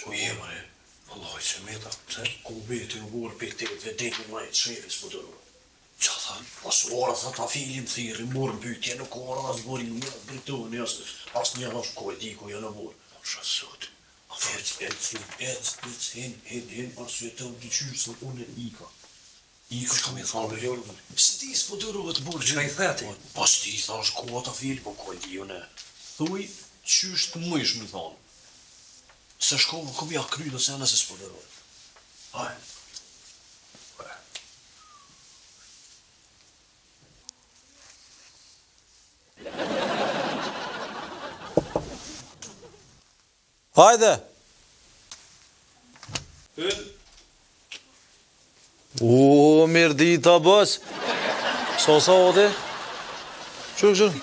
Që jemëre, vëllaj që me ta, se ku beti u burë për të vedeni majtë shefis për të rrë. Qa tha, pas ora tha ta filim thiri, burë në pytje në kora, as burin një Britoni, as një është koj di ku janë burë. Shasot, hin, arsye të më dyqyrë se unë e ika. Ika shka me thamë e jërë, s'tis për të rrë të burë, që ka i theti? Pas ti thash kua ta filim, po koj di unë. Thuj, qysh të mëjsh me thamë. Se shkollë kom ja kry dhe se nëse s'po dëroj. Hajë. Hajde! Mirë dita, bës. Sa odi? Që kështë?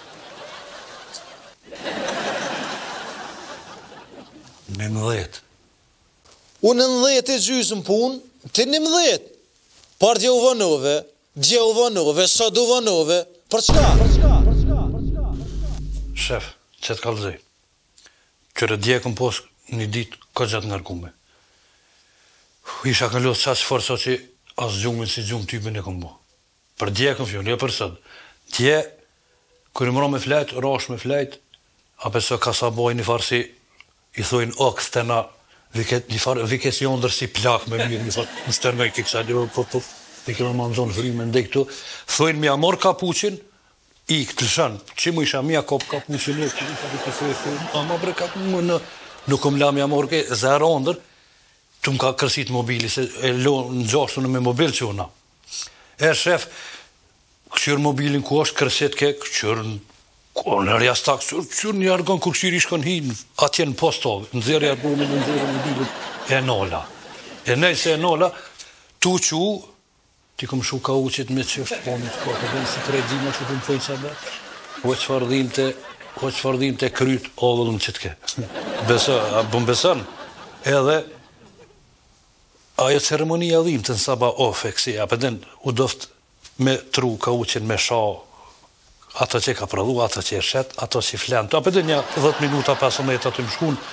Në 11. Unë 11 e gjysën punë, ti 11. Par djauvanove, sa duvanove, për çka? Shef, që të kalëzej. Qërë djekën pos një ditë ka gjatë nërgume. Isha këllohë qaqë forëso që as gjumën si gjumë typin e këmbo. Për djekën fjallë, jo për sëtë. Dje, kërë mëro me flejtë, rash me flejtë, apeso ka sa boj një farë si i thujnë okë të na një farë vikesion dërë si plak me mirë, një farë në shtërngaj kiksa, i këmë më nëzonë frime ndë këtu, thujnë mi amor kapuqin, i këtë lëshën, që mu isha mja kop kapuqin, ama bre kapuqin, nuk më la mja morke, zero ndër, të më ka kërsit mobili, se e lo në gjashtu në me mobil që una. Shef, këqyrë mobilin ku është kërsit ke, këqyrë në rjastak, këqyrë një argon kër këqyrë ishkon hinë, atje në postovë, në zërë argonin, në zërë mobilit, e nola. E nejse e nola, tu që ti kom shu ka uqit me që është ponit, ka të bënë si krejgjima që të më fejnë sa bërë, o që fardhim të kryt ollën që të ke. Bëm besën, edhe ajo ceremonia dhim të në saba ofe, kësi, apëden u doft me tru ka uqin me sha, ato që ka pradhu, ato që e shet, ato që i flenë, apëden një 10 minuta 15 të më shkun,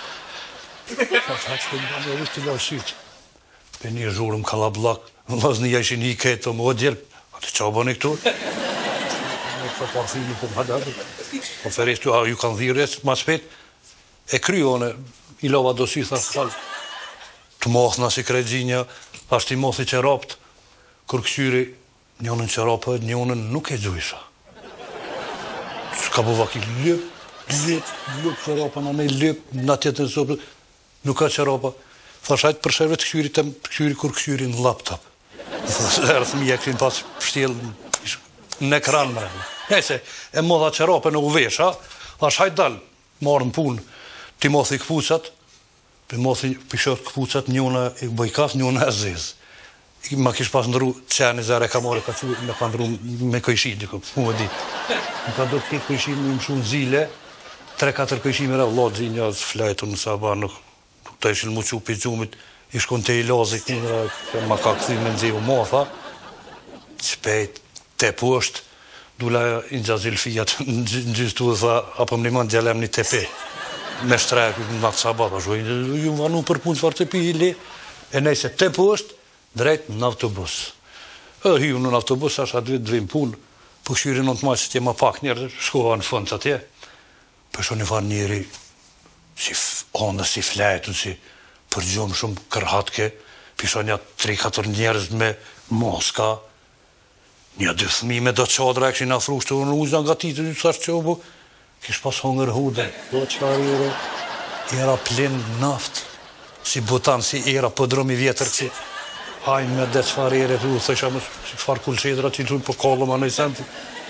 për një zhurëm kalablak, vazë një ishin një ketë të më o djelë, atë që o bëni këtu? Po feres të, ju kanë dhires, ma shpet, e kryone, i lova do si, thash falë, të mothna si krejgjinja, ashtë i mothi që rapt, kër kësyri, njënën që rapët, njënën nuk e gjujsha. Ska buva ki lëp, që rapën, anë i lëp, në tjetën sopë, nuk ka që rapët. Thashajt për shërve të kësyri të kësyri kur kësyri në laptop. Erë thëmija kësin pas pështjel në ekran me. Nese, e modha që rape në uvesha, thashajt dal, marë në punë, ti mothi këpucat, për mothi pishot këpucat, njëna i bëjkas, njëna e zezë. Ma kish pas ndru qeni zere ka more ka qurë, me ka ndru me këjshin, mu më di. Më ka do të këtë këjshin më shumë zile, 3-4 këjshin me revë, lotë zi një flajtu në Saba, nuk të ishin mu qupi gjumit, i shkon të i lazi kënëra, ma ka këthi me nëzihu motha, qpejt, te poshtë, dula i në gjazil fijat, në gjiztu dhe tha, apo më një mund gjelem një tepe, me shtrek, në matë Saba, ju më vanu për punë farë të pi i le, e nejse te poshtë, drejt në autobus. Hiju në autobus, asha dhvim punë, po këshyri në të maqë që tjema pak njerë, shkova në fund që atje, përshon një farë njeri, si onës, si flejtën, si përgjumë shumë kërhatke, pishon një 3-4 njerëz me moska, një 2 fëmijë me do qadra, e këshin afrushtë, në uzan nga ti të një thash që obo, kish pas hongër hude, do qëra era plin naft, si butan, si era pëdrëm i vjetër, si hajnë me dhe qëfar ere të u, thësha më qëfar kulqedra që të për kollëm anë i senti.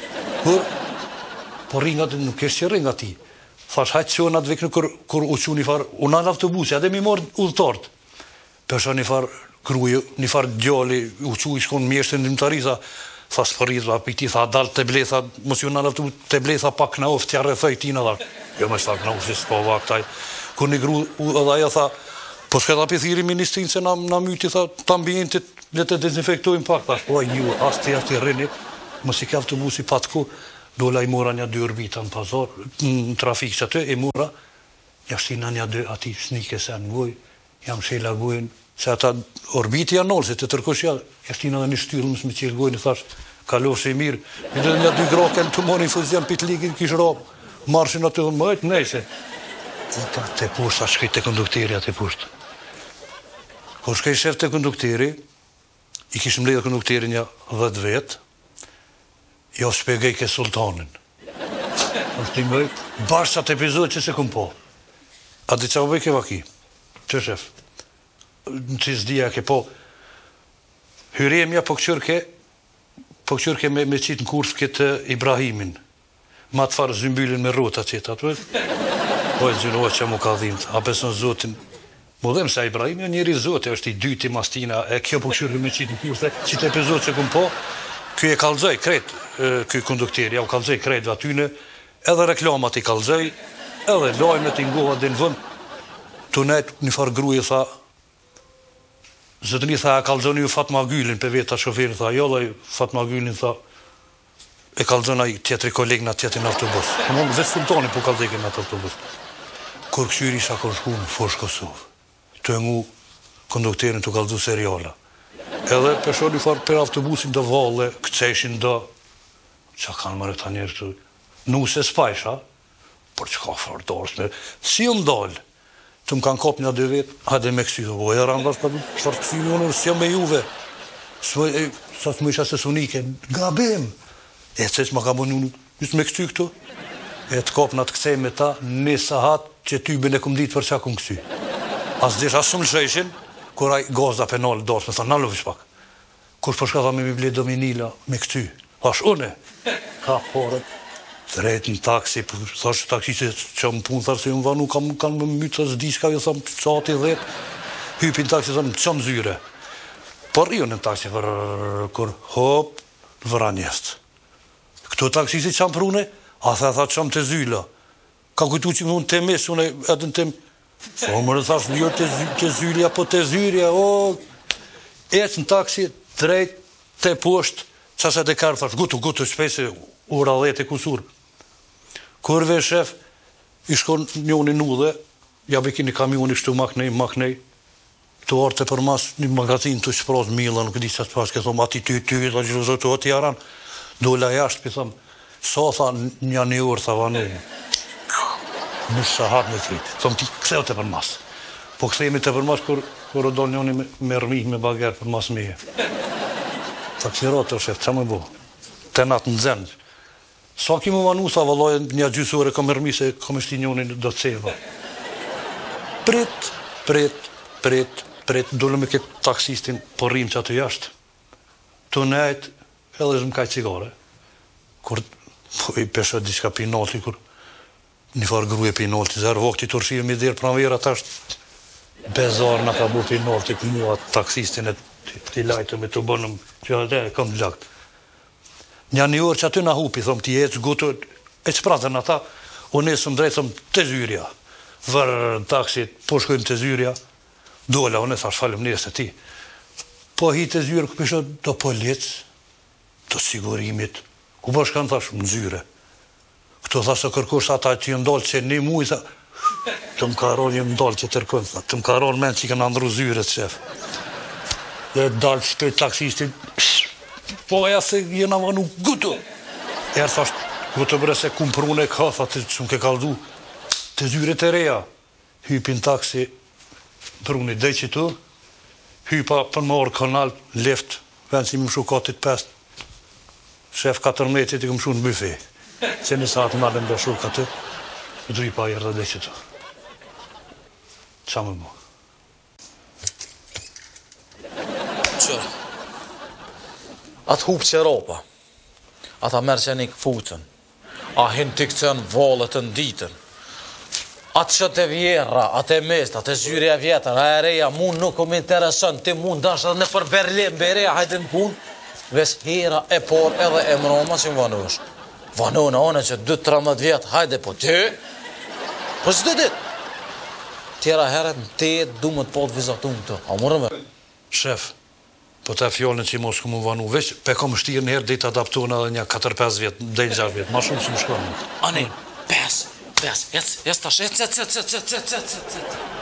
Por ringat, nuk ishtë që ringat ti. Thash, hajtë që në atë veknë kër u që një farë, unë atë autobusi, edhe mi morë udhëtartë. Përshë një farë kruje, një farë djali, u që i shkonë mjeshtën në të risa, thash për rritëva, për ti tha dalë të bletha, mos ju në atë autobusi, të bletha pak në ofë, tja rëthëj tina, tha, jo me shtak në ofë, si s'po vaktaj. Kër një gru, edhe aja tha, po shketa për thiri ministrinë se na myti, tha, të ambientit, le të dezinfektojnë pak, thash, po ju, asti rrini, mos i ke autobusi patku, dola i mora një 2 orbita në pazar, në trafik që aty, i mora, jashtina një 2 ati snike se në goj, jam shej lagojnë, se ata orbiti janë nolë, se të tërkosh ja, kështin edhe një shtyllë mësë me qelë gojnë, thash, kalofë që i mirë, mi dhe një dy groken të moni infuzion për të ligin, kishë rapë, marshin aty dhe mëjtë, nejse. Ta të pushtë, a shkej të kondukteri atë pushtë. Kur shkej shef të kondukteri, i kishë mledhe kondukteri një 10 vetë, jo shpegej ke sultanin. Është të mëj, bashkë atë epizod që se këm po. A di qa bëj ke vaki? Që shef? Në që zdia ke po, hyremja po këqyrke me qitë në kurs këtë Ibrahimin. Ma të farë zymbyllin me rota qitë atë vetë. Oj, zhynë, oj, që mu ka dhimt, a beson zotin. Mu dhem se Ibrahimi jo njeri zote, është i dyti mastina, e kjo po këqyrke me qitë në kurs, qitë epizod që këm po, kjo e kalzoj kret, kjo kondukteri, ja u kalzoj kret dhe atyne, edhe reklamat i kalzoj, edhe lajmet i ngoha dhe në vënd, të nejt një farë gruje, tha, zëtëni, tha, e kalzoni ju Fatma Gyllin, për vetë ta shoferin, tha, jo, dhe Fatma Gyllin, tha, e kalzona i tjetëri kolegë në tjetëri në autobus. Në mund, vetë sultani po kalzeke në atë autobus. Kur këshyri isha kur shku në Fosh Kosovë, të e ngu kondukterin të kalzu seriala. Edhe peshon një farë për autobusin dhe valle, këceshin dhe, që kanë mërë këta njerë të, nuse s'pajsha, por që ka farë dorës me, si më dalë, të më kanë kop një 2 vetë, hajde me kësi, o e randash për qëfar kësi një unë, si jam me juve, sa të më isha se sunike, gabim, e që që më ka bënë unë, njësë me kësi këtu, e të kop në të kësej me ta, një sahat që ty bën e këm ditë për që akëm kësi. As dish asë shumë sheshin, kur aj gazda penal dorës, me tha, në lovish pak. Kur përshka tha me mi ble Dominila me këty, thash une, ka porët, drejt në taksi, thash taksi që më punë, thash se ju më vanu, kanë më mytë, thash di shka, jo thamë, qati 10, hypin taksi, thamë, që më zyre. Por jo në taksi, kur hop, vëra njest. Këto taksi si që më prune, a tha që më të zyla. Ka kujtu që më unë të mes, unë edhe në tem, o mërë thash, jo të zylja, po të zyrja, o, ecë në taksi, drejt, të poshtë, qaset e karë, thash, gutu, shpese, ura 10 e kusur. Kurve shef, i shkon njoni në dhe, ja be kini kamioni shtu maknej, të orte për mas një magazin të shpros mila, nuk di që të pas, ke thom, ati ty, ta gjilëzot, ati jaran, dola jashtë, pi thom, so, tha, një orë, tha, vanu, në shahat me fritë, thom, ti ktheu të për mas. Po kthejemi të për mas, kur o do njoni me rmih me bager për mas meje. Tha, kësira të shef, që më bo? Të natë në zendë. Sa ki më vanu, tha, vallaj, një gjysore, kam rmih se kam eshti njoni do të seva. Prit, dole me këtë taksistin, po rrim që atë jashtë. Të nejt, edhe zhëm kaj cigare. Kur, po i pesho diska pinolti, kur një farë gruje pinolti, zërë vokti të rëshirë mi dirë pranvera, ta është bezar në ka bu pinolti, kënua taksistin e t'i lajtë me të bënëm, që atë e kam lakt. Një orë që aty në hupi, thom, ti ecë gutu, e që pratën ata, unë esëm drejtë, thom, të zyrja. Vërë në taksit, po shkojmë të zyrja, dola, unë e thash falem njës e ti. Po hi të zyrë, këpisho do policë, do sigurimit, ku po shkanë thash, më zyre. Këto tha se kërkush ata që jë ndollë që një mujë, të më karon jë ndollë që tërkën, të më karon men që i kënë andru zyret, shef. Dhe dalë shpejt taksistin, po ja se jena vanu gutu. Erë thasht, gutu bre se kumë prune ka, tha të që më ke kaldu, të zyret e reja. Hypin taksi, prune dhe që tu, hypa për më orë kanal, left, vend që më shukatit 5, shef 14 i këmë shu në bufe. Që një saat më adem bëshur këtë, më dripa i rrë dhe që të. Qa më më? Qërë, atë hupë që ropa, ata merë që një këfucën, a hinë të këcën valët në ditën, atë që të vjera, atë e mest, atë e zyrja vjetër, a e reja, mund nuk më interesën, ti mund dashtë në për Berlin, bereja, hajde në punë, ves hera e por edhe e mroma që më vanush. Vanona one që 2-13 vjetë, hajde po ty, po që të ditë. Tjera heret në te du më të po të vizatum të, a mërëme? Shef, po të e fjallën që i mos këmë vanu, veç, pe kom shtirë njëherë dhe i të adaptuar edhe një 4-5 vjetë, dhe një 6 vjetë, ma shumë që më shkonë. Ani, 5, ec tash, ec.